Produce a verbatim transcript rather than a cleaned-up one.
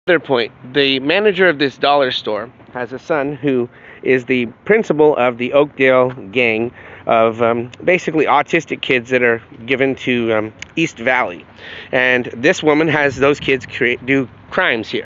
Another point, the manager of this dollar store has a son who is the principal of the Oakdale gang of um, basically autistic kids that are given to um, East Valley. And this woman has those kids create, do crimes here.